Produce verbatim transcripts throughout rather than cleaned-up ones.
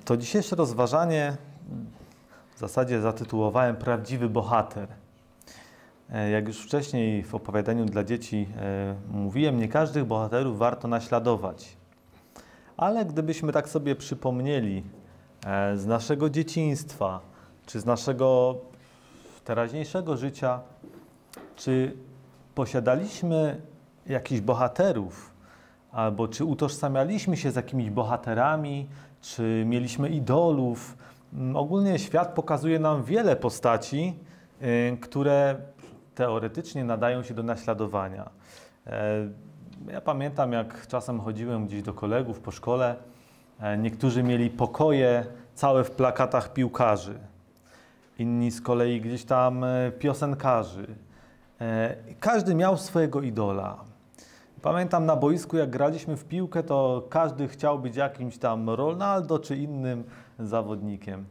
To dzisiejsze rozważanie w zasadzie zatytułowałem Prawdziwy bohater. Jak już wcześniej w opowiadaniu dla dzieci mówiłem, nie każdych bohaterów warto naśladować. Ale gdybyśmy tak sobie przypomnieli z naszego dzieciństwa, czy z naszego teraźniejszego życia, czy posiadaliśmy jakichś bohaterów, albo czy utożsamialiśmy się z jakimiś bohaterami, czy mieliśmy idolów. Ogólnie świat pokazuje nam wiele postaci, które teoretycznie nadają się do naśladowania. Ja pamiętam, jak czasem chodziłem gdzieś do kolegów po szkole, niektórzy mieli pokoje całe w plakatach piłkarzy, inni z kolei gdzieś tam piosenkarzy. Każdy miał swojego idola. Pamiętam na boisku, jak graliśmy w piłkę, to każdy chciał być jakimś tam Ronaldo czy innym zawodnikiem.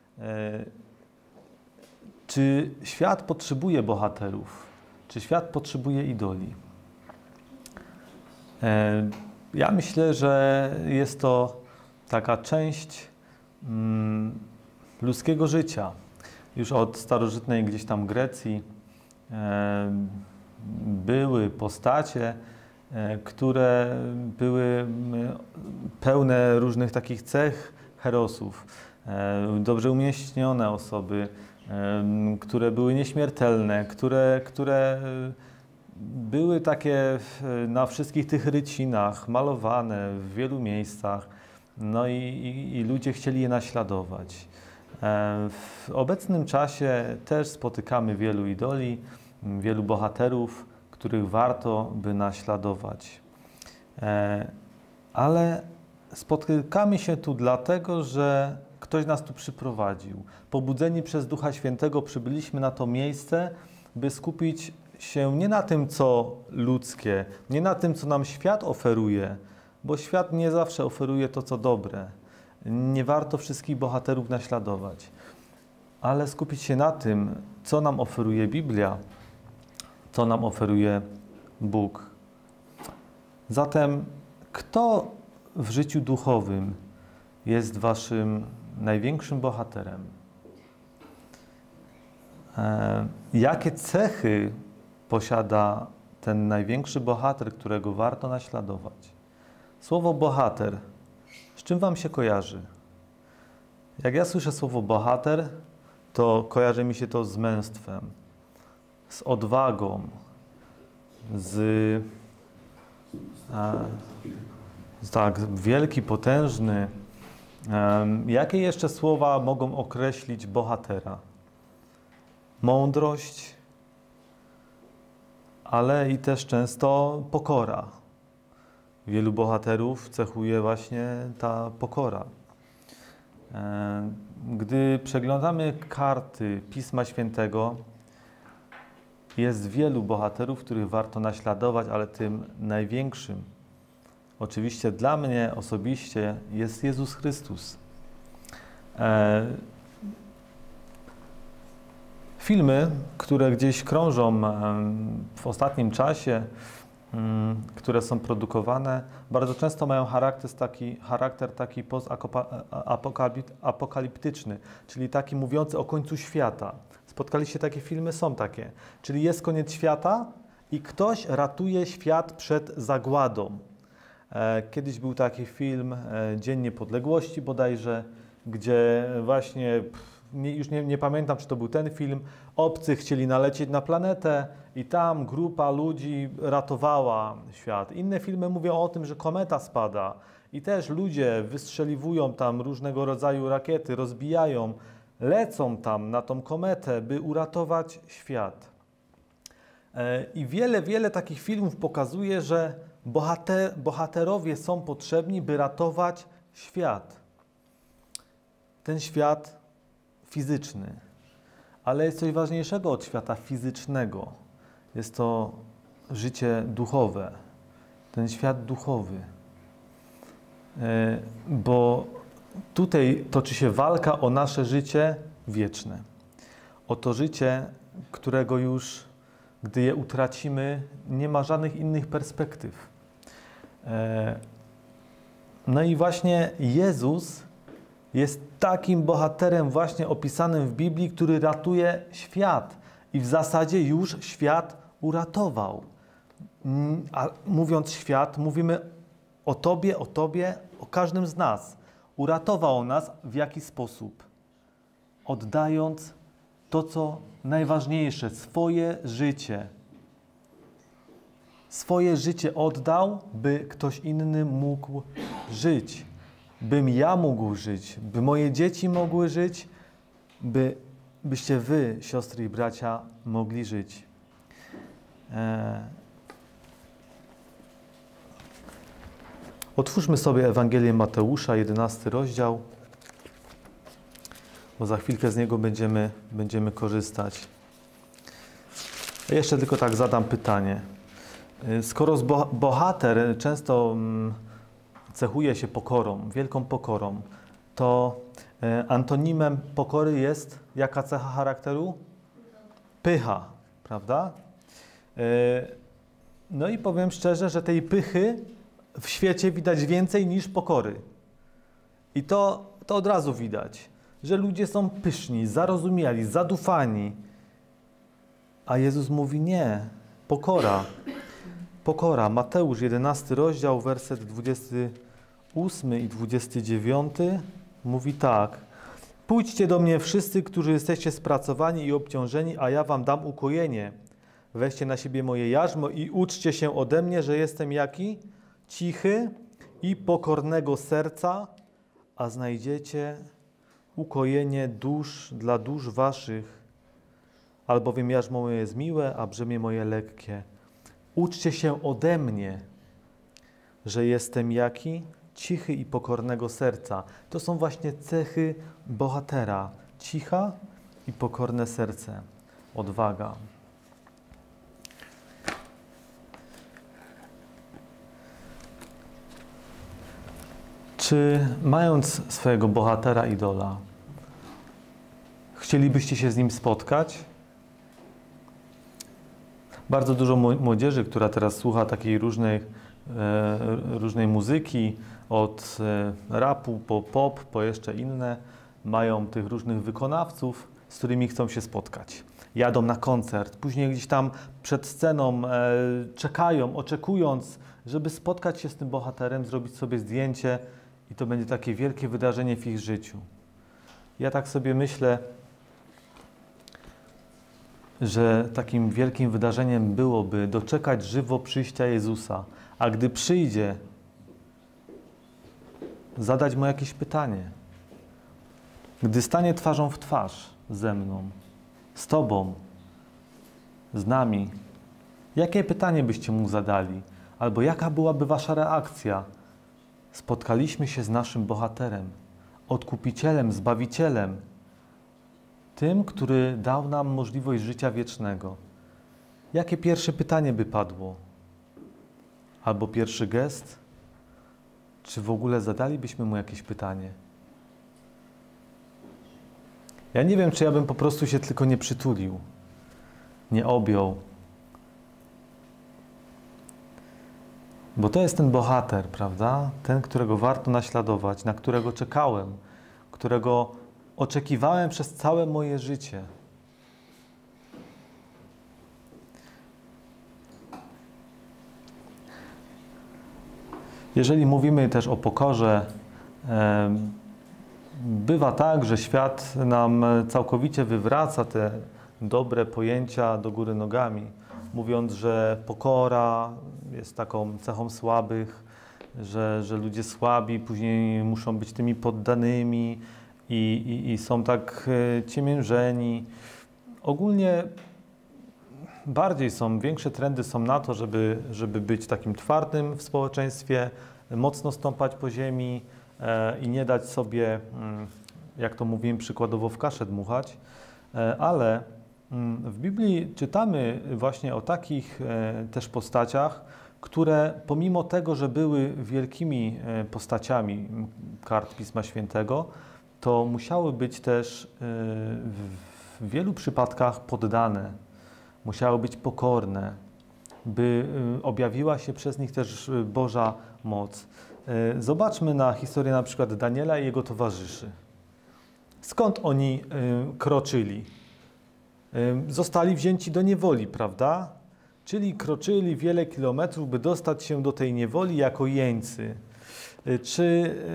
Czy świat potrzebuje bohaterów? Czy świat potrzebuje idoli? Ja myślę, że jest to taka część mm, ludzkiego życia. Już od starożytnej gdzieś tam Grecji e, były postacie, e, które były pełne różnych takich cech herosów. E, dobrze umieśnione osoby, e, które były nieśmiertelne, które, które były takie na wszystkich tych rycinach, malowane w wielu miejscach, no i, i, i ludzie chcieli je naśladować. W obecnym czasie też spotykamy wielu idoli, wielu bohaterów, których warto by naśladować. Ale spotykamy się tu dlatego, że ktoś nas tu przyprowadził. Pobudzeni przez Ducha Świętego przybyliśmy na to miejsce, by skupić się nie na tym, co ludzkie, nie na tym, co nam świat oferuje, bo świat nie zawsze oferuje to, co dobre. Nie warto wszystkich bohaterów naśladować, ale skupić się na tym, co nam oferuje Biblia, co nam oferuje Bóg. Zatem, kto w życiu duchowym jest waszym największym bohaterem? E, jakie cechy posiada ten największy bohater, którego warto naśladować? Słowo bohater, z czym wam się kojarzy? Jak ja słyszę słowo bohater, to kojarzy mi się to z męstwem, z odwagą, z, e, z tak, wielki, potężny. E, jakie jeszcze słowa mogą określić bohatera? Mądrość, ale i też często pokora. Wielu bohaterów cechuje właśnie ta pokora. Gdy przeglądamy karty Pisma Świętego, jest wielu bohaterów, których warto naśladować, ale tym największym, oczywiście dla mnie osobiście, jest Jezus Chrystus. Filmy, które gdzieś krążą w ostatnim czasie, które są produkowane, bardzo często mają charakter taki, charakter taki postapokaliptyczny, czyli taki mówiący o końcu świata. Spotkaliście takie filmy? Są takie. Czyli jest koniec świata i ktoś ratuje świat przed zagładą. Kiedyś był taki film Dzień Niepodległości bodajże, gdzie właśnie... Nie, już nie, nie pamiętam, czy to był ten film, obcy chcieli nalecieć na planetę i tam grupa ludzi ratowała świat. Inne filmy mówią o tym, że kometa spada i też ludzie wystrzeliwują tam różnego rodzaju rakiety, rozbijają, lecą tam na tą kometę, by uratować świat. I wiele, wiele takich filmów pokazuje, że bohater, bohaterowie są potrzebni, by ratować świat. Ten świat fizyczny, ale jest coś ważniejszego od świata fizycznego. Jest to życie duchowe, ten świat duchowy. Bo tutaj toczy się walka o nasze życie wieczne. O to życie, którego już, gdy je utracimy, nie ma żadnych innych perspektyw. No i właśnie Jezus Jest takim bohaterem właśnie opisanym w Biblii, który ratuje świat. I w zasadzie już świat uratował. A mówiąc świat, mówimy o Tobie, o Tobie, o każdym z nas. Uratował nas w jaki sposób? Oddając to, co najważniejsze, swoje życie. Swoje życie oddał, by ktoś inny mógł żyć. Bym ja mógł żyć, by moje dzieci mogły żyć, by, byście wy, siostry i bracia, mogli żyć. Eee... Otwórzmy sobie Ewangelię Mateusza, jedenasty rozdział, bo za chwilkę z niego będziemy, będziemy korzystać. Ja jeszcze tylko tak zadam pytanie. Skoro bohater często cechuje się pokorą, wielką pokorą, to antonimem pokory jest jaka cecha charakteru? Pycha, prawda? No i powiem szczerze, że tej pychy w świecie widać więcej niż pokory. I to, to od razu widać, że ludzie są pyszni, zarozumiali, zadufani. A Jezus mówi nie, pokora. Pokora. Mateusz, jedenasty rozdział, werset dwudziesty ósmy i dwudziesty dziewiąty mówi tak. Pójdźcie do mnie wszyscy, którzy jesteście spracowani i obciążeni, a ja wam dam ukojenie. Weźcie na siebie moje jarzmo i uczcie się ode mnie, że jestem jaki? Cichy i pokornego serca, a znajdziecie ukojenie dusz dla dusz waszych, albowiem jarzmo moje jest miłe, a brzemię moje lekkie. Uczcie się ode mnie, że jestem jaki? Cichy i pokornego serca. To są właśnie cechy bohatera. Cicha i pokorne serce. Odwaga. Czy mając swojego bohatera, idola, chcielibyście się z nim spotkać? Bardzo dużo młodzieży, która teraz słucha takiej różnej, e, różnej muzyki, od e, rapu po pop, po jeszcze inne, mają tych różnych wykonawców, z którymi chcą się spotkać. Jadą na koncert, później gdzieś tam przed sceną e, czekają, oczekując, żeby spotkać się z tym bohaterem, zrobić sobie zdjęcie i to będzie takie wielkie wydarzenie w ich życiu. Ja tak sobie myślę, że takim wielkim wydarzeniem byłoby doczekać żywo przyjścia Jezusa, a gdy przyjdzie, zadać Mu jakieś pytanie. Gdy stanie twarzą w twarz ze mną, z Tobą, z nami, jakie pytanie byście Mu zadali? Albo jaka byłaby Wasza reakcja? Spotkaliśmy się z naszym bohaterem, odkupicielem, zbawicielem, tym, który dał nam możliwość życia wiecznego. Jakie pierwsze pytanie by padło? Albo pierwszy gest? Czy w ogóle zadalibyśmy Mu jakieś pytanie? Ja nie wiem, czy ja bym po prostu się tylko nie przytulił, nie objął. Bo to jest ten bohater, prawda? Ten, którego warto naśladować, na którego czekałem, którego oczekiwałem przez całe moje życie. Jeżeli mówimy też o pokorze, bywa tak, że świat nam całkowicie wywraca te dobre pojęcia do góry nogami, mówiąc, że pokora jest taką cechą słabych, że, że ludzie słabi później muszą być tymi poddanymi i, i, i są tak ciemiężeni. Ogólnie bardziej są, większe trendy są na to, żeby, żeby być takim twardym w społeczeństwie, mocno stąpać po ziemi e, i nie dać sobie, mm, jak to mówiłem, przykładowo w kaszę dmuchać, e, ale mm, w Biblii czytamy właśnie o takich e, też postaciach, które pomimo tego, że były wielkimi e, postaciami kart Pisma Świętego, to musiały być też e, w, w wielu przypadkach poddane. Musiały być pokorne, by objawiła się przez nich też Boża moc. Zobaczmy na historię na przykład Daniela i jego towarzyszy. skąd oni y, kroczyli? Y, zostali wzięci do niewoli, prawda? Czyli kroczyli wiele kilometrów, by dostać się do tej niewoli jako jeńcy. Y, czy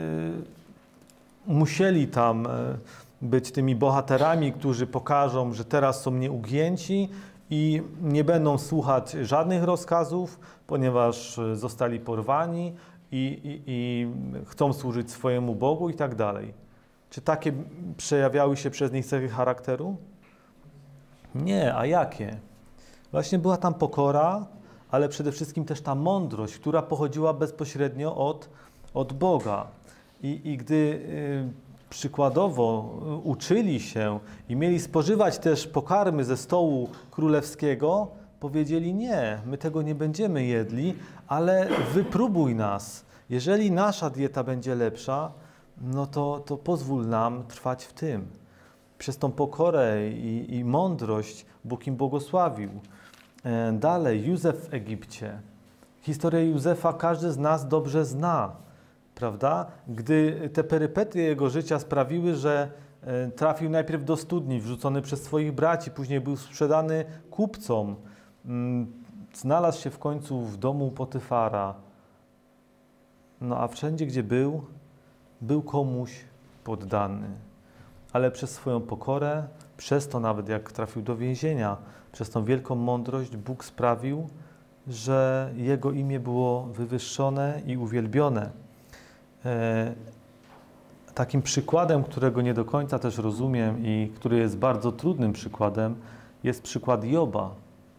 y, musieli tam y, być tymi bohaterami, którzy pokażą, że teraz są nieugięci i nie będą słuchać żadnych rozkazów, ponieważ zostali porwani i, i, i chcą służyć swojemu Bogu i tak dalej. Czy takie przejawiały się przez nich cechy charakteru? Nie, a jakie? Właśnie była tam pokora, ale przede wszystkim też ta mądrość, która pochodziła bezpośrednio od, od Boga. I, i gdy y, przykładowo uczyli się i mieli spożywać też pokarmy ze stołu królewskiego, powiedzieli: nie, my tego nie będziemy jedli, ale wypróbuj nas. Jeżeli nasza dieta będzie lepsza, no to, to pozwól nam trwać w tym. Przez tą pokorę i, i mądrość Bóg im błogosławił. E, dalej, Józef w Egipcie. Historię Józefa każdy z nas dobrze zna, prawda? Gdy te perypetie jego życia sprawiły, że e, trafił najpierw do studni, wrzucony przez swoich braci, później był sprzedany kupcom, m, znalazł się w końcu w domu Potyfara. No a wszędzie, gdzie był, był komuś poddany. Ale przez swoją pokorę, przez to nawet jak trafił do więzienia, przez tą wielką mądrość Bóg sprawił, że Jego imię było wywyższone i uwielbione. E, takim przykładem, którego nie do końca też rozumiem i który jest bardzo trudnym przykładem, jest przykład Joba,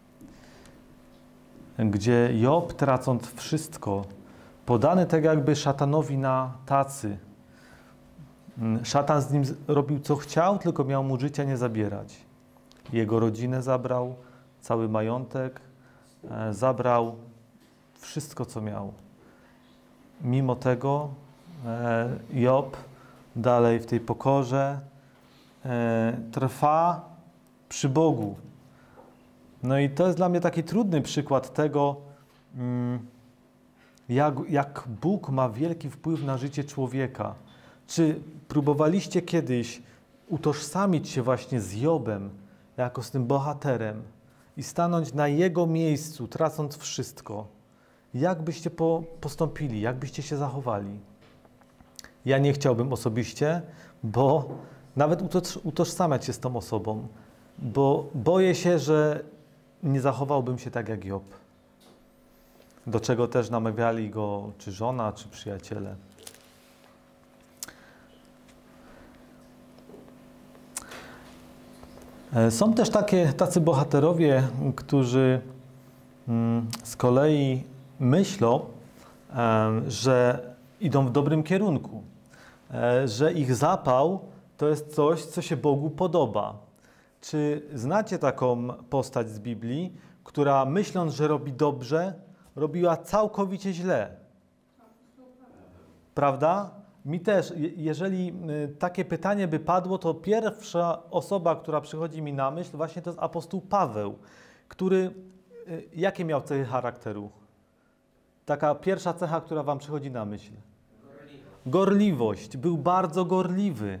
gdzie Job, tracąc wszystko, podany tak jakby szatanowi na tacy. Szatan z nim robił co chciał, tylko miał mu życia nie zabierać. Jego rodzinę zabrał, cały majątek, e, zabrał wszystko, co miał. Mimo tego e, Job dalej w tej pokorze e, trwa przy Bogu. No i to jest dla mnie taki trudny przykład tego, mm, jak, jak Bóg ma wielki wpływ na życie człowieka. Czy próbowaliście kiedyś utożsamić się właśnie z Jobem, jako z tym bohaterem i stanąć na jego miejscu, tracąc wszystko? Jak byście po, postąpili? Jak byście się zachowali? Ja nie chciałbym osobiście, bo nawet utoż, utożsamiać się z tą osobą, bo boję się, że nie zachowałbym się tak jak Job. Do czego też namawiali go czy żona, czy przyjaciele. Są też takie, tacy bohaterowie, którzy z kolei myślą, że idą w dobrym kierunku, że ich zapał to jest coś, co się Bogu podoba. Czy znacie taką postać z Biblii, która myśląc, że robi dobrze, robiła całkowicie źle? Prawda? Mi też, jeżeli takie pytanie by padło, to pierwsza osoba, która przychodzi mi na myśl, właśnie to jest apostoł Paweł, który, jakie miał cechy charakteru? Taka pierwsza cecha, która wam przychodzi na myśl. Gorliwość. Gorliwość. Był bardzo gorliwy.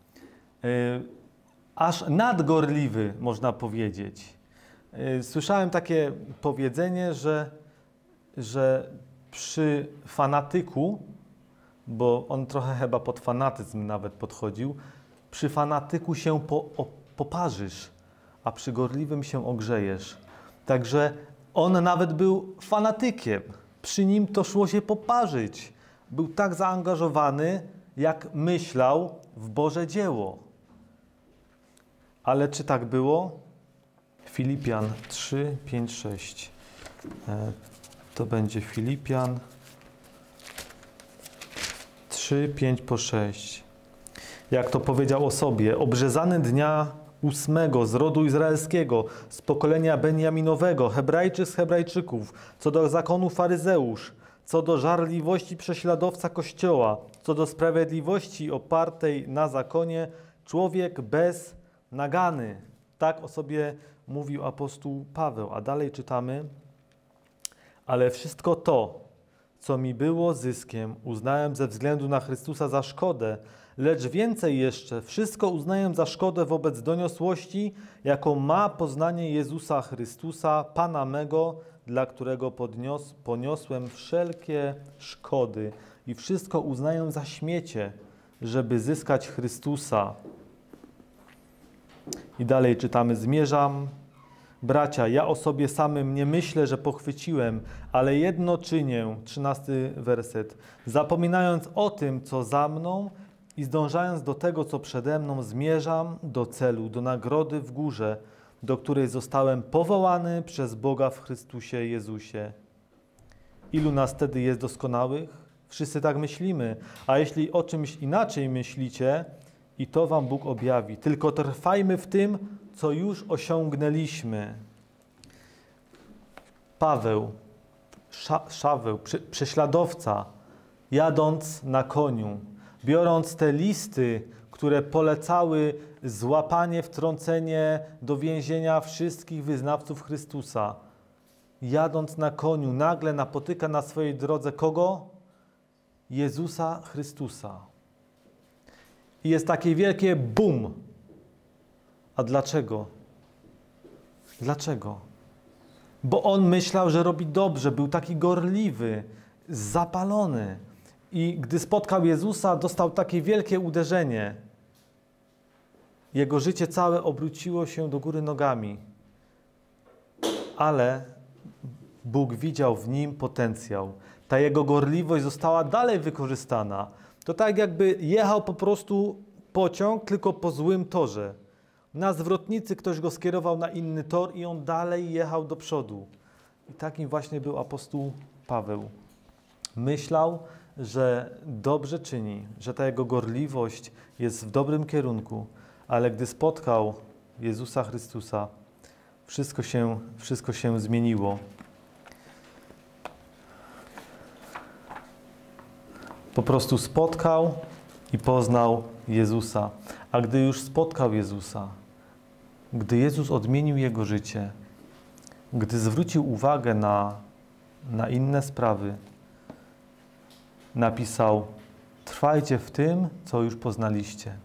Aż nadgorliwy, można powiedzieć. Słyszałem takie powiedzenie, że, że przy fanatyku, bo on trochę chyba pod fanatyzm nawet podchodził, przy fanatyku się po, o, poparzysz, a przy gorliwym się ogrzejesz. Także on nawet był fanatykiem. Przy nim to szło się poparzyć. Był tak zaangażowany, jak myślał w Boże dzieło. Ale czy tak było? Filipian trzy, pięć, sześć. To będzie Filipian trzy, pięć po sześć. Jak to powiedział o sobie, obrzezany dnia ósmego z rodu izraelskiego, z pokolenia Benjaminowego, Hebrajczyk z Hebrajczyków, co do zakonu faryzeusz, co do żarliwości prześladowca Kościoła, co do sprawiedliwości opartej na zakonie, człowiek bez nagany. Tak o sobie mówił apostoł Paweł. A dalej czytamy: ale wszystko to, co mi było zyskiem, uznałem ze względu na Chrystusa za szkodę, Lecz więcej jeszcze, wszystko uznaję za szkodę wobec doniosłości, jaką ma poznanie Jezusa Chrystusa, Pana mego, dla którego podnios, poniosłem wszelkie szkody i wszystko uznaję za śmiecie, żeby zyskać Chrystusa. I dalej czytamy, zmierzam, bracia, ja o sobie samym nie myślę, że pochwyciłem, ale jedno czynię, trzynasty werset, zapominając o tym, co za mną i zdążając do tego, co przede mną, zmierzam do celu, do nagrody w górze, do której zostałem powołany przez Boga w Chrystusie Jezusie. Ilu nas wtedy jest doskonałych? Wszyscy tak myślimy, a jeśli o czymś inaczej myślicie, i to wam Bóg objawi. Tylko trwajmy w tym, co już osiągnęliśmy. Paweł, Sza, Szaweł, przy, prześladowca, jadąc na koniu, biorąc te listy, które polecały złapanie, wtrącenie do więzienia wszystkich wyznawców Chrystusa, jadąc na koniu, nagle napotyka na swojej drodze kogo? Jezusa Chrystusa. I jest takie wielkie bum. A dlaczego? Dlaczego? Bo on myślał, że robi dobrze, był taki gorliwy, zapalony. I gdy spotkał Jezusa, dostał takie wielkie uderzenie. Jego życie całe obróciło się do góry nogami. Ale Bóg widział w nim potencjał. Ta jego gorliwość została dalej wykorzystana. To tak jakby jechał po prostu pociąg, tylko po złym torze. Na zwrotnicy ktoś go skierował na inny tor i on dalej jechał do przodu. I takim właśnie był apostoł Paweł. Myślał, że dobrze czyni, że ta jego gorliwość jest w dobrym kierunku, ale gdy spotkał Jezusa Chrystusa, wszystko się, wszystko się zmieniło. Po prostu spotkał i poznał Jezusa. A gdy już spotkał Jezusa, gdy Jezus odmienił jego życie, gdy zwrócił uwagę na, na inne sprawy, napisał: trwajcie w tym, co już poznaliście.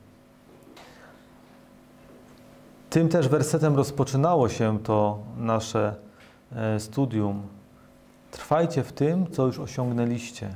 Tym też wersetem rozpoczynało się to nasze e, studium. Trwajcie w tym, co już osiągnęliście.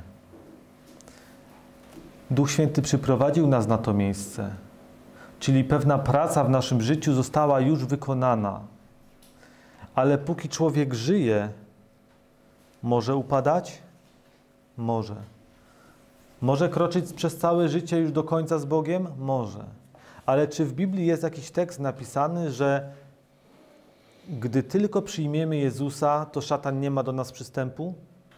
Duch Święty przyprowadził nas na to miejsce, czyli pewna praca w naszym życiu została już wykonana. Ale póki człowiek żyje, może upadać? Może. Może kroczyć przez całe życie już do końca z Bogiem? Może. Ale czy w Biblii jest jakiś tekst napisany, że gdy tylko przyjmiemy Jezusa, to szatan nie ma do nas przystępu?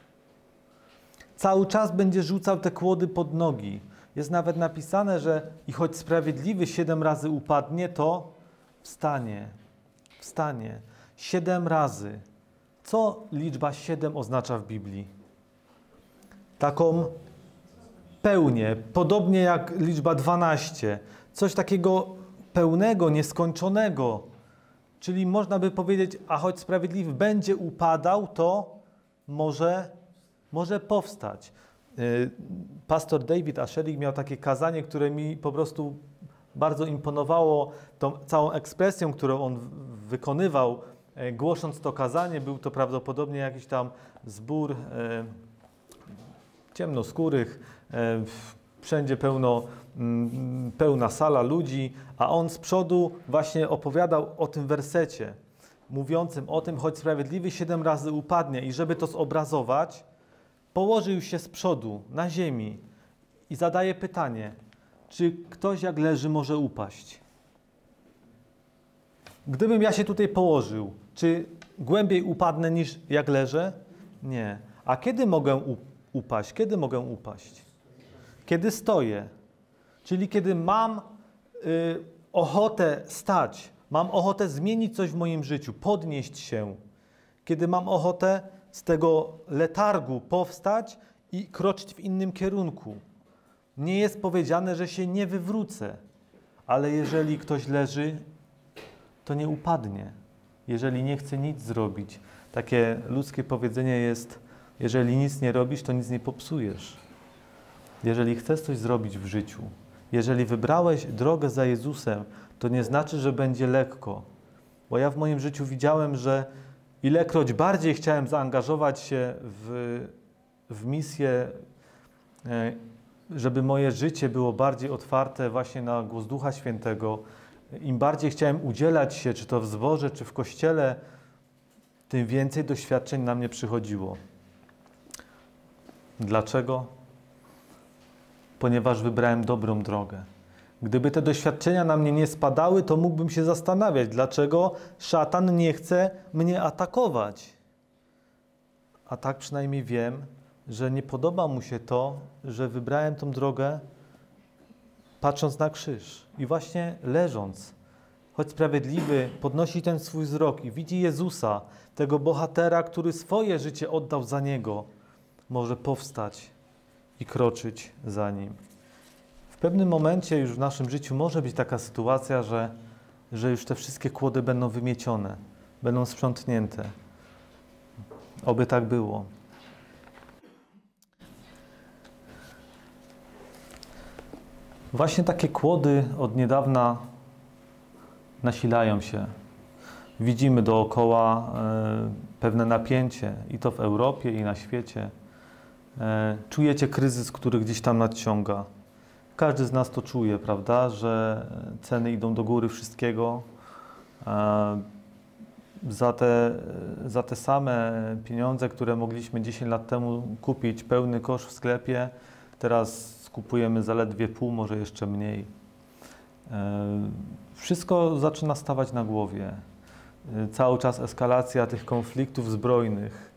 Cały czas będzie rzucał te kłody pod nogi. Jest nawet napisane, że i choć sprawiedliwy siedem razy upadnie, to wstanie. Wstanie. Siedem razy. Co liczba siedem oznacza w Biblii? Taką pełnię, podobnie jak liczba dwanaście. Coś takiego pełnego, nieskończonego. Czyli można by powiedzieć, a choć sprawiedliwy będzie upadał, to może, może powstać. Pastor David Asherik miał takie kazanie, które mi po prostu bardzo imponowało tą całą ekspresją, którą on wykonywał, głosząc to kazanie. Był to prawdopodobnie jakiś tam zbór e, ciemnoskórych, e, wszędzie pełno, m, pełna sala ludzi, a on z przodu właśnie opowiadał o tym wersecie, mówiącym o tym, choć sprawiedliwy siedem razy upadnie. I żeby to zobrazować, położył się z przodu na ziemi i zadaje pytanie, czy ktoś jak leży może upaść? Gdybym ja się tutaj położył, czy głębiej upadnę niż jak leżę? Nie. A kiedy mogę upaść? Kiedy mogę upaść? Kiedy stoję. Czyli kiedy mam y, ochotę stać, mam ochotę zmienić coś w moim życiu, podnieść się. Kiedy mam ochotę z tego letargu powstać i kroczyć w innym kierunku. Nie jest powiedziane, że się nie wywrócę, ale jeżeli ktoś leży, to nie upadnie. Jeżeli nie chce nic zrobić. Takie ludzkie powiedzenie jest, jeżeli nic nie robisz, to nic nie popsujesz. Jeżeli chcesz coś zrobić w życiu, Jeżeli wybrałeś drogę za Jezusem, to nie znaczy, że będzie lekko. Bo ja w moim życiu widziałem, że ilekroć bardziej chciałem zaangażować się w, w misję, żeby moje życie było bardziej otwarte właśnie na głos Ducha Świętego, im bardziej chciałem udzielać się, czy to w zborze, czy w kościele, tym więcej doświadczeń na mnie przychodziło. Dlaczego? Ponieważ wybrałem dobrą drogę. Gdyby te doświadczenia na mnie nie spadały, to mógłbym się zastanawiać, dlaczego szatan nie chce mnie atakować. A tak przynajmniej wiem, że nie podoba mu się to, że wybrałem tą drogę patrząc na krzyż i właśnie leżąc. Choć sprawiedliwy podnosi ten swój wzrok i widzi Jezusa, tego bohatera, który swoje życie oddał za Niego, może powstać i kroczyć za Nim. W pewnym momencie już w naszym życiu może być taka sytuacja, że, że już te wszystkie kłody będą wymiecione, będą sprzątnięte. Oby tak było. Właśnie takie kłody od niedawna nasilają się. Widzimy dookoła e, pewne napięcie i to w Europie, i na świecie. E, czujecie kryzys, który gdzieś tam nadciąga. Każdy z nas to czuje, prawda, że ceny idą do góry wszystkiego. E, za, te, za te same pieniądze, które mogliśmy dziesięć lat temu kupić pełny kosz w sklepie, teraz kupujemy zaledwie pół, może jeszcze mniej. Wszystko zaczyna stawać na głowie. Cały czas eskalacja tych konfliktów zbrojnych.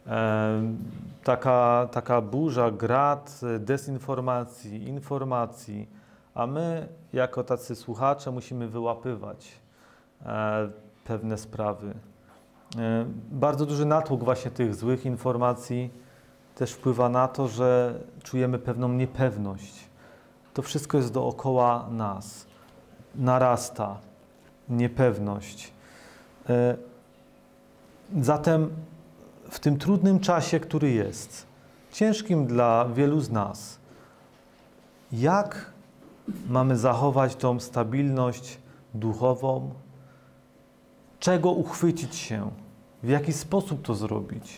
Taka, taka burza, grad dezinformacji, informacji, a my jako tacy słuchacze musimy wyłapywać pewne sprawy. Bardzo duży natłok właśnie tych złych informacji też wpływa na to, że czujemy pewną niepewność. To wszystko jest dookoła nas. Narasta niepewność. Zatem w tym trudnym czasie, który jest, ciężkim dla wielu z nas, jak mamy zachować tą stabilność duchową? Czego uchwycić się? W jaki sposób to zrobić?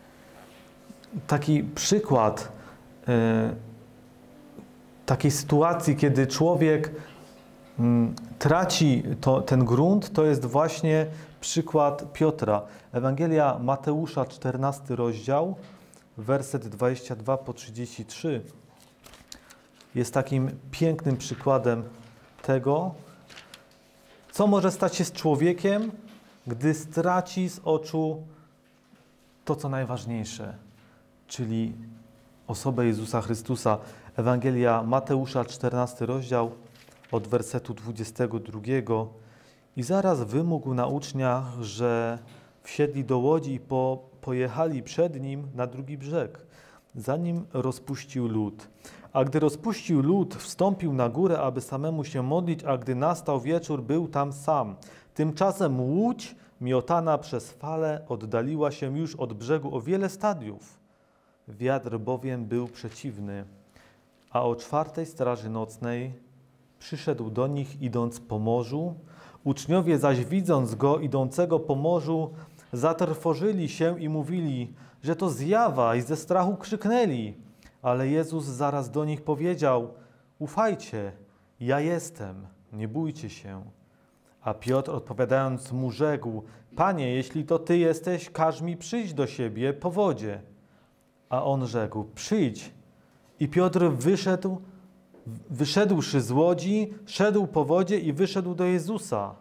Taki przykład y, takiej sytuacji, kiedy człowiek y, traci to, ten grunt, to jest właśnie przykład Piotra. Ewangelia Mateusza, czternasty rozdział, werset dwudziesty drugi po trzydziesty trzeci, jest takim pięknym przykładem tego, co może stać się z człowiekiem, gdy straci z oczu to, co najważniejsze, czyli osobę Jezusa Chrystusa. Ewangelia Mateusza, czternasty rozdział, od wersetu dwudziestego drugiego. I zaraz wymógł na uczniach, że wsiedli do łodzi i po, pojechali przed nim na drugi brzeg, zanim rozpuścił lód. A gdy rozpuścił lód, wstąpił na górę, aby samemu się modlić, a gdy nastał wieczór, był tam sam. Tymczasem łódź, miotana przez fale, oddaliła się już od brzegu o wiele stadiów. Wiatr bowiem był przeciwny, a o czwartej straży nocnej przyszedł do nich, idąc po morzu. Uczniowie zaś, widząc go idącego po morzu, zatrwożyli się i mówili, że to zjawa, i ze strachu krzyknęli. Ale Jezus zaraz do nich powiedział: ufajcie, ja jestem, nie bójcie się. A Piotr odpowiadając mu rzekł: Panie, jeśli to Ty jesteś, każ mi przyjść do siebie po wodzie. A on rzekł: przyjdź. I Piotr wyszedł, wyszedłszy z łodzi, szedł po wodzie i wyszedł do Jezusa.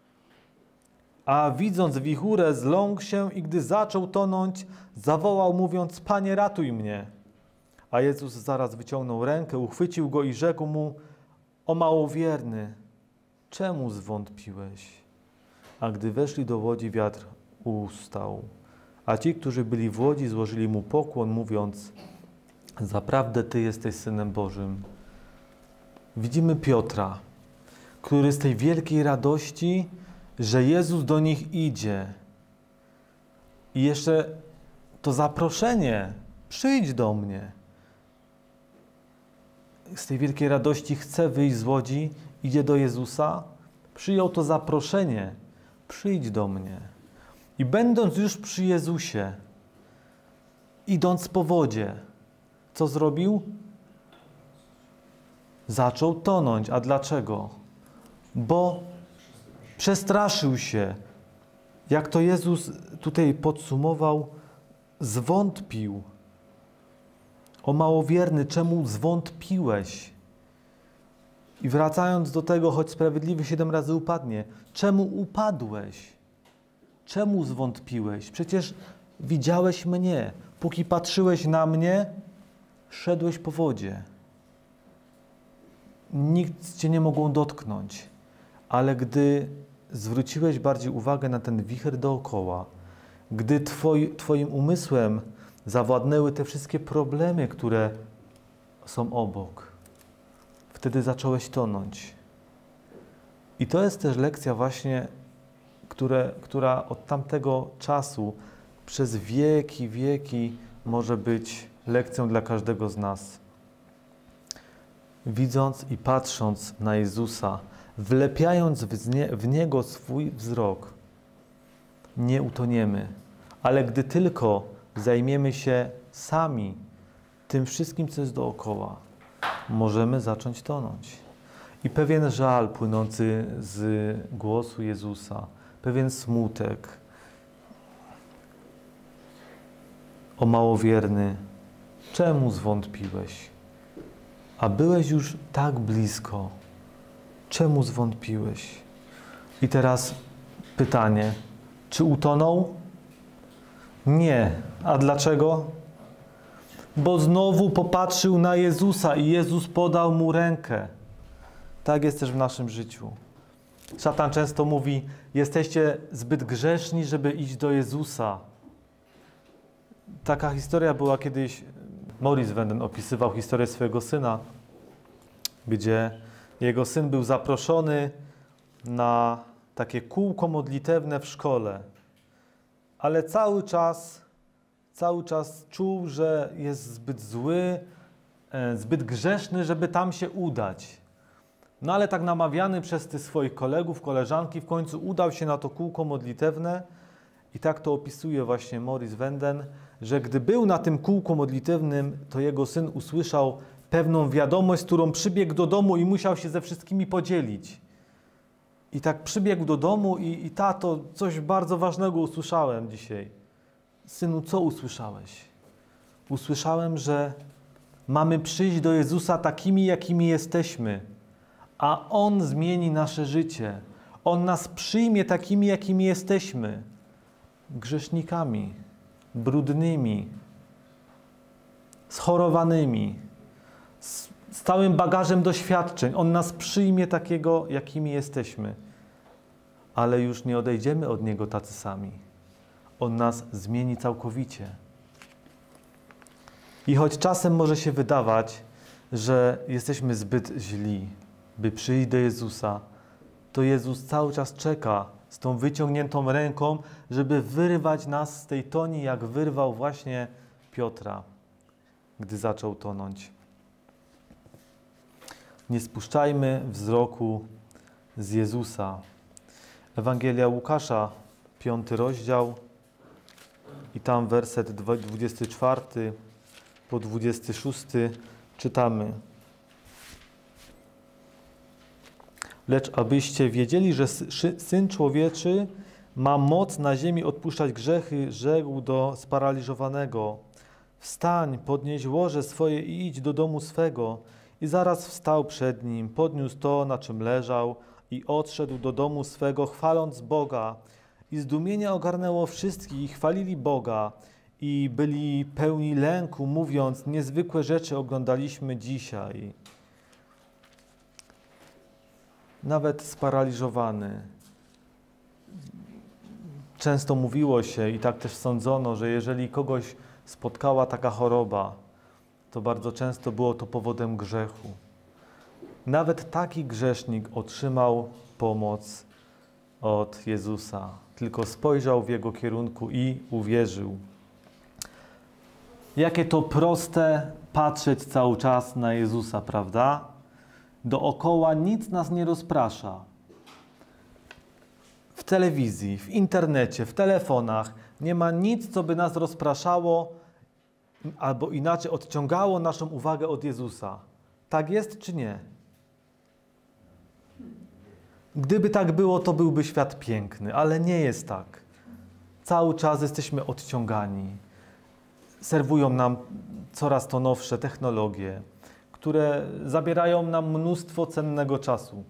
A widząc wichurę, zląkł się i gdy zaczął tonąć, zawołał, mówiąc: Panie, ratuj mnie. A Jezus zaraz wyciągnął rękę, uchwycił go i rzekł mu: o małowierny, czemu zwątpiłeś? A gdy weszli do łodzi, wiatr ustał. A ci, którzy byli w łodzi, złożyli mu pokłon, mówiąc: zaprawdę Ty jesteś Synem Bożym. Widzimy Piotra, który z tej wielkiej radości, że Jezus do nich idzie. I jeszcze to zaproszenie: przyjdź do mnie. z tej wielkiej radości chce wyjść z łodzi, idzie do Jezusa, przyjął to zaproszenie, przyjdź do mnie. I będąc już przy Jezusie, idąc po wodzie, co zrobił? Zaczął tonąć. A dlaczego? Bo przestraszył się. Jak to Jezus tutaj podsumował, zwątpił. O małowierny, czemu zwątpiłeś? I wracając do tego, choć sprawiedliwy siedem razy upadnie, czemu upadłeś? Czemu zwątpiłeś? Przecież widziałeś mnie. Póki patrzyłeś na mnie, szedłeś po wodzie. Nikt cię nie mógł dotknąć. Ale gdy zwróciłeś bardziej uwagę na ten wicher dookoła, gdy twoi, twoim umysłem zawładnęły te wszystkie problemy, które są obok, wtedy zacząłeś tonąć. I to jest też lekcja właśnie, które, która od tamtego czasu przez wieki, wieki może być lekcją dla każdego z nas. Widząc i patrząc na Jezusa, wlepiając w, nie, w Niego swój wzrok, nie utoniemy. Ale gdy tylko zajmiemy się sami tym wszystkim, co jest dookoła, możemy zacząć tonąć. I pewien żal płynący z głosu Jezusa, pewien smutek, o małowierny, czemu zwątpiłeś? A byłeś już tak blisko. Czemu zwątpiłeś? I teraz pytanie, czy utonął? Nie. A dlaczego? Bo znowu popatrzył na Jezusa i Jezus podał mu rękę. Tak jest też w naszym życiu. Szatan często mówi, jesteście zbyt grzeszni, żeby iść do Jezusa. Taka historia była kiedyś, Maurice Venden opisywał historię swojego syna, gdzie jego syn był zaproszony na takie kółko modlitewne w szkole, ale cały czas, cały czas czuł, że jest zbyt zły, zbyt grzeszny, żeby tam się udać. No ale tak namawiany przez tych swoich kolegów, koleżanki, w końcu udał się na to kółko modlitewne i tak to opisuje właśnie Maurice Venden, że gdy był na tym kółku modlitewnym, to jego syn usłyszał pewną wiadomość, z którą przybiegł do domu i musiał się ze wszystkimi podzielić. I tak przybiegł do domu i, i tato, coś bardzo ważnego usłyszałem dzisiaj. Synu, co usłyszałeś? Usłyszałem, że mamy przyjść do Jezusa takimi, jakimi jesteśmy, a On zmieni nasze życie. On nas przyjmie takimi, jakimi jesteśmy. Grzesznikami, brudnymi, schorowanymi, z, z całym bagażem doświadczeń. On nas przyjmie takiego, jakimi jesteśmy. Ale już nie odejdziemy od Niego tacy sami. On nas zmieni całkowicie. I choć czasem może się wydawać, że jesteśmy zbyt źli, by przyjść do Jezusa, to Jezus cały czas czeka z tą wyciągniętą ręką, żeby wyrwać nas z tej toni, jak wyrwał właśnie Piotra, gdy zaczął tonąć. Nie spuszczajmy wzroku z Jezusa. Ewangelia Łukasza, piąty rozdział i tam werset dwudziesty czwarty po dwudziesty szósty czytamy. Lecz abyście wiedzieli, że Syn Człowieczy ma moc na ziemi odpuszczać grzechy, rzekł do sparaliżowanego: wstań, podnieś łoże swoje i idź do domu swego. I zaraz wstał przed nim, podniósł to, na czym leżał i odszedł do domu swego, chwaląc Boga. I zdumienie ogarnęło wszystkich i chwalili Boga i byli pełni lęku, mówiąc: niezwykłe rzeczy oglądaliśmy dzisiaj. Nawet sparaliżowany. Często mówiło się i tak też sądzono, że jeżeli kogoś spotkała taka choroba, to bardzo często było to powodem grzechu. Nawet taki grzesznik otrzymał pomoc od Jezusa. Tylko spojrzał w Jego kierunku i uwierzył. Jakie to proste patrzeć cały czas na Jezusa, prawda? Dookoła nic nas nie rozprasza. W telewizji, w internecie, w telefonach nie ma nic, co by nas rozpraszało albo inaczej odciągało naszą uwagę od Jezusa. Tak jest czy nie? Gdyby tak było, to byłby świat piękny, ale nie jest tak. Cały czas jesteśmy odciągani. Serwują nam coraz to nowsze technologie, które zabierają nam mnóstwo cennego czasu.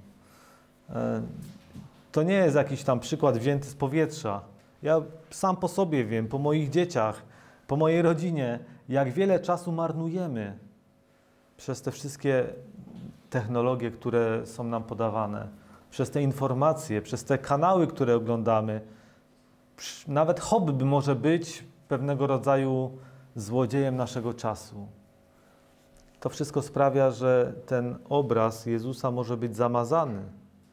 To nie jest jakiś tam przykład wzięty z powietrza. Ja sam po sobie wiem, po moich dzieciach, po mojej rodzinie, jak wiele czasu marnujemy przez te wszystkie technologie, które są nam podawane, przez te informacje, przez te kanały, które oglądamy. Nawet hobby może być pewnego rodzaju złodziejem naszego czasu. To wszystko sprawia, że ten obraz Jezusa może być zamazany.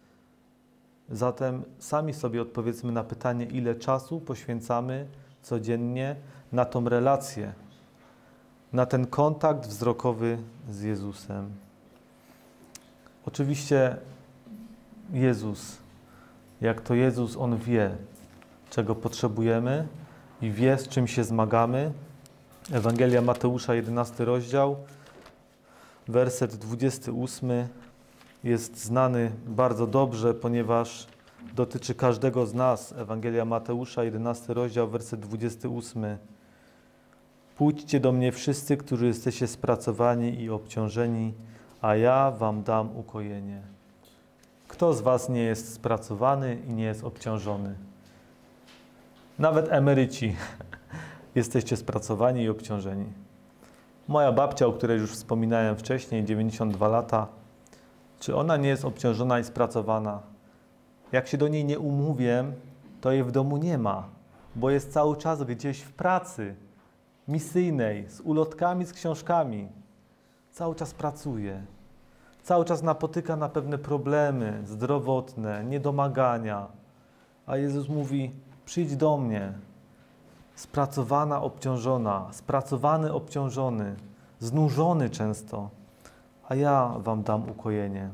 Zatem sami sobie odpowiedzmy na pytanie, ile czasu poświęcamy codziennie na tą relację, na ten kontakt wzrokowy z Jezusem. Oczywiście Jezus, jak to Jezus, On wie, czego potrzebujemy i wie, z czym się zmagamy. Ewangelia Mateusza, jedenasty rozdział, werset dwudziesty ósmy jest znany bardzo dobrze, ponieważ dotyczy każdego z nas. Ewangelia Mateusza, jedenasty rozdział, werset dwudziesty ósmy. Pójdźcie do mnie wszyscy, którzy jesteście spracowani i obciążeni, a ja wam dam ukojenie. Kto z was nie jest spracowany i nie jest obciążony? Nawet emeryci jesteście spracowani i obciążeni. Moja babcia, o której już wspominałem wcześniej, dziewięćdziesiąt dwa lata, czy ona nie jest obciążona i spracowana? Jak się do niej nie umówię, to jej w domu nie ma, bo jest cały czas gdzieś w pracy misyjnej, z ulotkami, z książkami. Cały czas pracuje. Cały czas napotyka na pewne problemy zdrowotne, niedomagania. A Jezus mówi, przyjdź do mnie, spracowana, obciążona, spracowany, obciążony, znużony często, a ja wam dam ukojenie.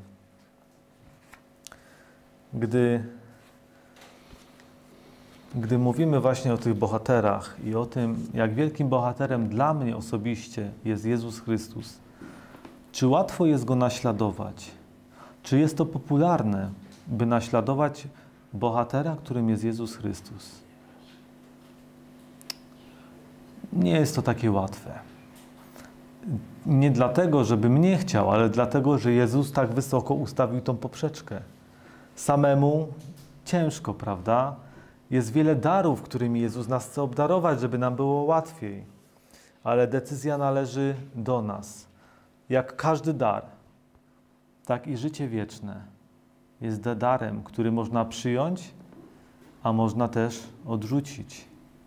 Gdy, gdy mówimy właśnie o tych bohaterach i o tym, jak wielkim bohaterem dla mnie osobiście jest Jezus Chrystus, czy łatwo jest Go naśladować? Czy jest to popularne, by naśladować bohatera, którym jest Jezus Chrystus? Nie jest to takie łatwe. Nie dlatego, żebym nie chciał, ale dlatego, że Jezus tak wysoko ustawił tą poprzeczkę. Samemu ciężko, prawda? Jest wiele darów, którymi Jezus nas chce obdarować, żeby nam było łatwiej. Ale decyzja należy do nas. Jak każdy dar, tak i życie wieczne jest darem, który można przyjąć, a można też odrzucić.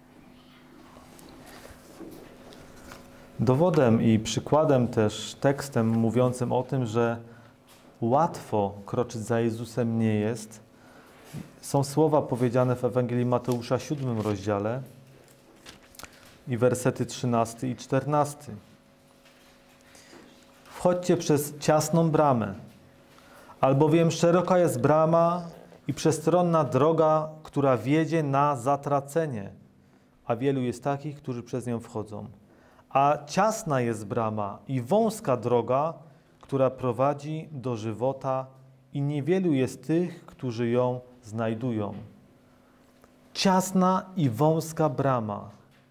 Dowodem i przykładem też tekstem mówiącym o tym, że łatwo kroczyć za Jezusem nie jest, są słowa powiedziane w Ewangelii Mateusza, siódmym rozdziale i wersety trzynasty i czternasty. Wchodźcie przez ciasną bramę, albowiem szeroka jest brama i przestronna droga, która wiedzie na zatracenie, a wielu jest takich, którzy przez nią wchodzą. A ciasna jest brama i wąska droga, która prowadzi do żywota i niewielu jest tych, którzy ją znajdują. Ciasna i wąska brama.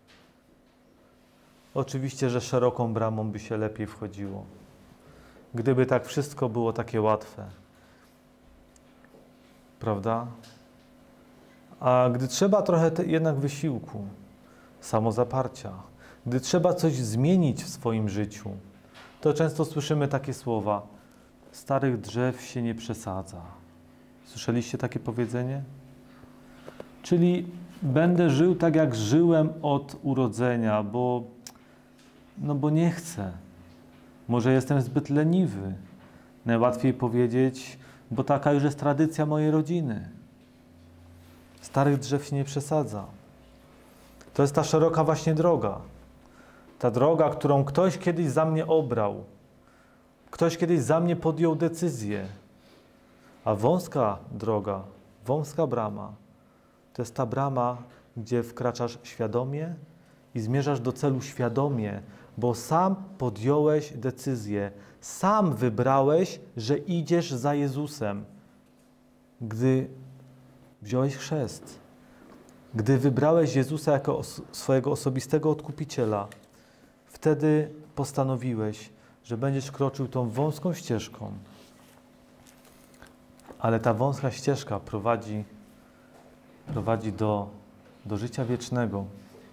Oczywiście, że szeroką bramą by się lepiej wchodziło. Gdyby tak wszystko było takie łatwe. Prawda? A gdy trzeba trochę te, jednak wysiłku, samozaparcia, gdy trzeba coś zmienić w swoim życiu, to często słyszymy takie słowa: starych drzew się nie przesadza. Słyszeliście takie powiedzenie? Czyli będę żył tak, jak żyłem od urodzenia, bo, no bo nie chcę. Może jestem zbyt leniwy. Najłatwiej powiedzieć, bo taka już jest tradycja mojej rodziny. Starych drzew się nie przesadza. To jest ta szeroka właśnie droga. Ta droga, którą ktoś kiedyś za mnie obrał. Ktoś kiedyś za mnie podjął decyzję. A wąska droga, wąska brama, to jest ta brama, gdzie wkraczasz świadomie i zmierzasz do celu świadomie, bo sam podjąłeś decyzję, sam wybrałeś, że idziesz za Jezusem. Gdy wziąłeś chrzest, gdy wybrałeś Jezusa jako os- swojego osobistego odkupiciela, wtedy postanowiłeś, że będziesz kroczył tą wąską ścieżką. Ale ta wąska ścieżka prowadzi, prowadzi do, do życia wiecznego.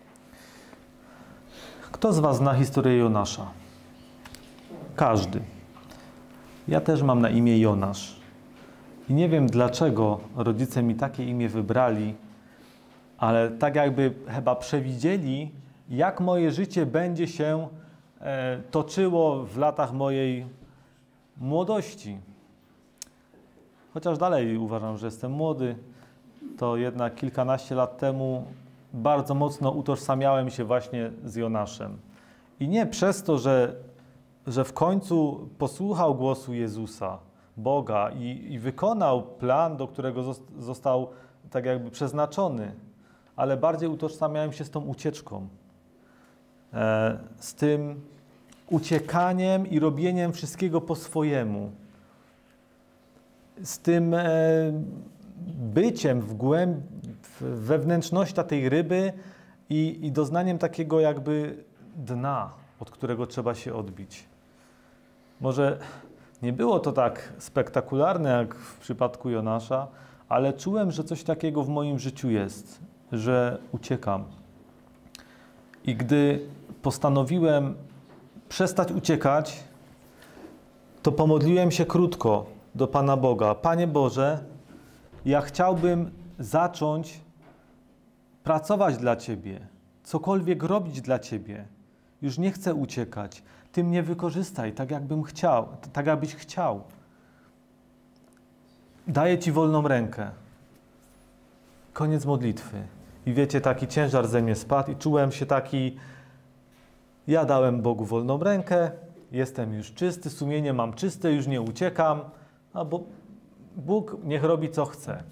Kto z was zna historię Jonasza? Każdy. Ja też mam na imię Jonasz. I nie wiem, dlaczego rodzice mi takie imię wybrali, ale tak jakby chyba przewidzieli, jak moje życie będzie się e, toczyło w latach mojej młodości. Chociaż dalej uważam, że jestem młody, to jednak kilkanaście lat temu bardzo mocno utożsamiałem się właśnie z Jonaszem. I nie przez to, że, że w końcu posłuchał głosu Jezusa, Boga i, i wykonał plan, do którego został tak jakby przeznaczony, ale bardziej utożsamiałem się z tą ucieczką, e, z tym uciekaniem i robieniem wszystkiego po swojemu, z tym e, byciem w głęb, w wewnętrzności tej ryby i, i doznaniem takiego jakby dna, od którego trzeba się odbić. Może nie było to tak spektakularne jak w przypadku Jonasza, ale czułem, że coś takiego w moim życiu jest, że uciekam. I gdy postanowiłem przestać uciekać, to pomodliłem się krótko do Pana Boga. Panie Boże, ja chciałbym zacząć pracować dla Ciebie, cokolwiek robić dla Ciebie. Już nie chcę uciekać. Ty mnie wykorzystaj tak, jakbym chciał, tak, jakbyś chciał. Daję Ci wolną rękę. Koniec modlitwy. I wiecie, taki ciężar ze mnie spadł i czułem się taki, ja dałem Bogu wolną rękę, jestem już czysty, sumienie mam czyste, już nie uciekam, a bo Bóg niech robi co chce.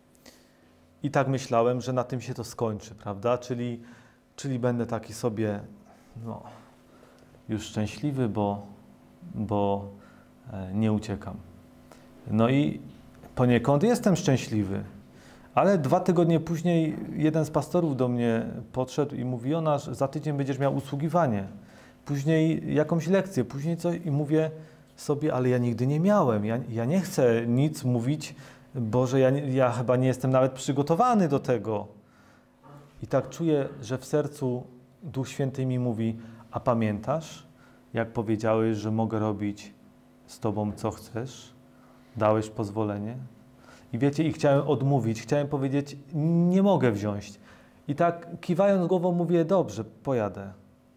I tak myślałem, że na tym się to skończy, prawda? Czyli, czyli będę taki sobie, no, już szczęśliwy, bo, bo nie uciekam. No i poniekąd jestem szczęśliwy. Ale dwa tygodnie później jeden z pastorów do mnie podszedł i mówi: Jonasz, za tydzień będziesz miał usługiwanie. Później jakąś lekcję, później coś. I mówię sobie, ale ja nigdy nie miałem. Ja, ja nie chcę nic mówić, Boże, ja, ja chyba nie jestem nawet przygotowany do tego. I tak czuję, że w sercu Duch Święty mi mówi: a pamiętasz, jak powiedziałeś, że mogę robić z Tobą co chcesz? Dałeś pozwolenie? I wiecie, i chciałem odmówić, chciałem powiedzieć, nie mogę wziąć. I tak kiwając głową mówię: dobrze, pojadę.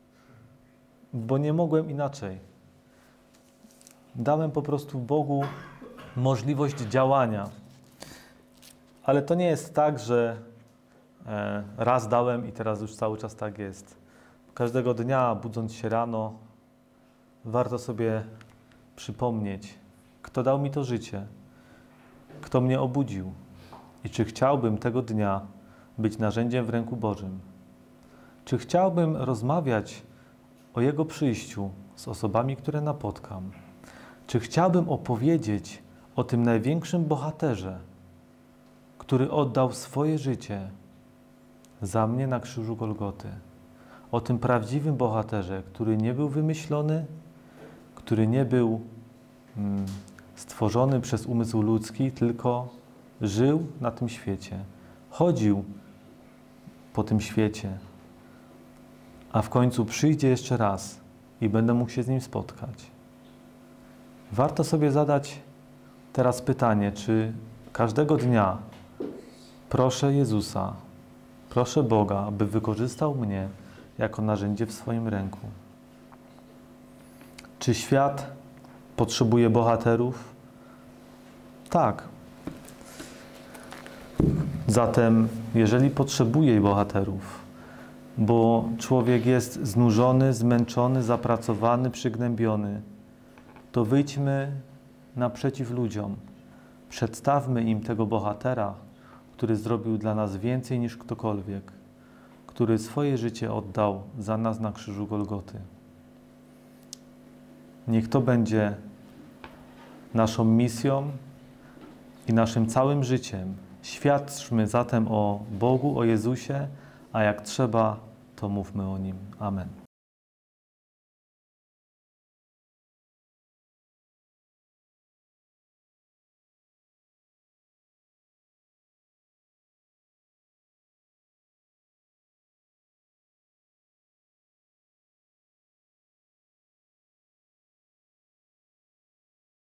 Bo nie mogłem inaczej. Dałem po prostu Bogu możliwość działania. Ale to nie jest tak, że e, raz dałem i teraz już cały czas tak jest. Każdego dnia, budząc się rano, warto sobie przypomnieć, kto dał mi to życie, kto mnie obudził i czy chciałbym tego dnia być narzędziem w ręku Bożym. Czy chciałbym rozmawiać o Jego przyjściu z osobami, które napotkam. Czy chciałbym opowiedzieć o tym największym bohaterze, który oddał swoje życie za mnie na krzyżu Golgoty. O tym prawdziwym bohaterze, który nie był wymyślony, który nie był mm, stworzony przez umysł ludzki, tylko żył na tym świecie. Chodził po tym świecie, a w końcu przyjdzie jeszcze raz i będę mógł się z Nim spotkać. Warto sobie zadać teraz pytanie, czy każdego dnia proszę Jezusa, proszę Boga, aby wykorzystał mnie jako narzędzie w swoim ręku. Czy świat potrzebuje bohaterów? Tak. Zatem, jeżeli potrzebuje bohaterów, bo człowiek jest znużony, zmęczony, zapracowany, przygnębiony, to wyjdźmy naprzeciw ludziom. Przedstawmy im tego bohatera, który zrobił dla nas więcej niż ktokolwiek, który swoje życie oddał za nas na krzyżu Golgoty. Niech to będzie naszą misją i naszym całym życiem. Świadczmy zatem o Bogu, o Jezusie, a jak trzeba, to mówmy o Nim. Amen.